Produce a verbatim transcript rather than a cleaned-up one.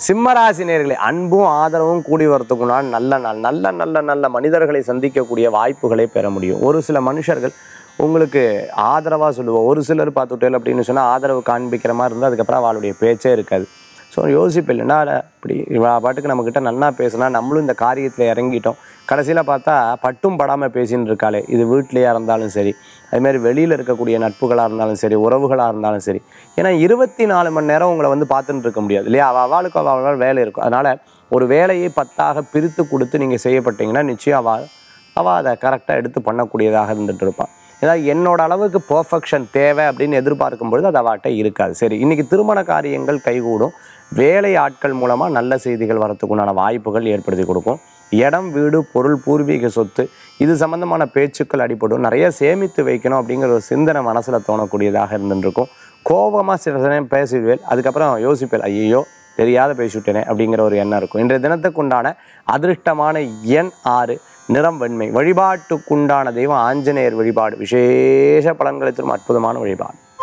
சிம்மராசி நேயர்களே, அன்பும் ஆதரவும் கூடி வரத்துக்குனால் நல்ல நாள். நல்ல நல்ல நல்ல மனிதர்களை சந்திக்கக்கூடிய வாய்ப்புகளை பெற முடியும். ஒரு சில மனுஷர்கள் உங்களுக்கு ஆதரவாக சொல்லுவோம். ஒரு சிலர் பார்த்துட்டேன் அப்படின்னு சொன்னால் ஆதரவு காண்பிக்கிற மாதிரி இருந்தால் அதுக்கப்புறம் அவளுடைய பேச்சே இருக்காது. ஸோ யோசிப்பில் என்ன இப்படி இவா பாட்டுக்கு நம்மக்கிட்ட நன்னா பேசினா நம்மளும் இந்த காரியத்தில் இறங்கிட்டோம், கடைசியில் பார்த்தா பட்டும் படாமல் பேசின்னு இருக்காளே. இது வீட்லையாக இருந்தாலும் சரி, அதுமாதிரி வெளியில் இருக்கக்கூடிய நட்புகளாக இருந்தாலும் சரி, உறவுகளாக இருந்தாலும் சரி. ஏன்னா இருபத்தி நாலு மணி நேரம் உங்களை வந்து பார்த்துட்டு இருக்க முடியாது இல்லையா? அவள் அவளுக்கு அவள் வேலை இருக்கும். அதனால் ஒரு வேலையை பத்தாக பிரித்து கொடுத்து நீங்கள் செய்யப்பட்டீங்கன்னா நிச்சயம் அவள் அவள் அதை கரெக்டாக எடுத்து பண்ணக்கூடியதாக இருந்துகிட்டு இருப்பாள். ஏதாவது என்னோட அளவுக்கு பர்ஃபெக்ஷன் தேவை அப்படின்னு எதிர்பார்க்கும் பொழுது அது அவட்ட இருக்காது. சரி, இன்றைக்கி திருமண காரியங்கள் கைகூடும். வேலை ஆட்கள் மூலமாக நல்ல செய்திகள் வரத்துக்குண்டான வாய்ப்புகள் ஏற்படுத்தி கொடுக்கும். இடம், வீடு, பொருள், பூர்வீக சொத்து இது சம்மந்தமான பேச்சுக்கள் அடிப்படும். நிறைய சேமித்து வைக்கணும் அப்படிங்கிற ஒரு சிந்தனை மனசில் தோணக்கூடியதாக இருந்துருக்கும். கோபமாக சில சமயம் பேசிடுவேன், அதுக்கப்புறம் யோசிப்பேன், ஐயோ தெரியாத பேசிவிட்டேனே அப்படிங்கிற ஒரு எண்ணம் இருக்கும். இன்றைய தினத்துக்குண்டான அதிர்ஷ்டமான எண் ஆறு, நிறம் வெண்மை. வழிபாட்டுக்குண்டான தெய்வம் ஆஞ்சநேயர் வழிபாடு. விசேஷ பலன்களை தரும் அற்புதமான வழிபாடு.